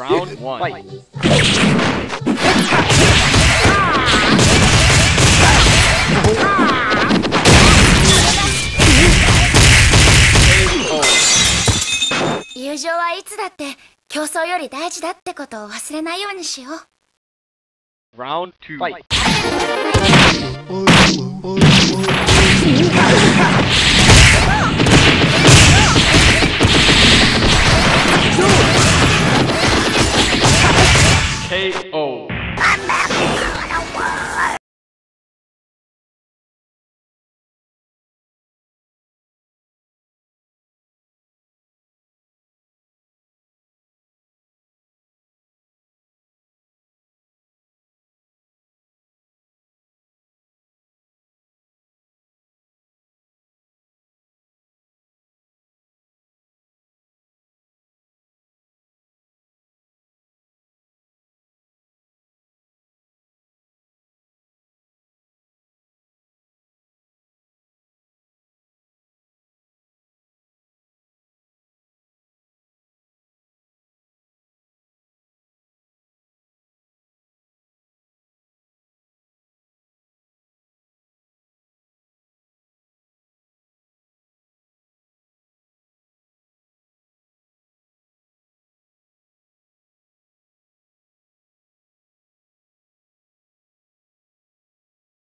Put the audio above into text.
Round one. Fight. 友情はいつだって競争より大事だってことを忘れないようにしよう。 Round two. Fight.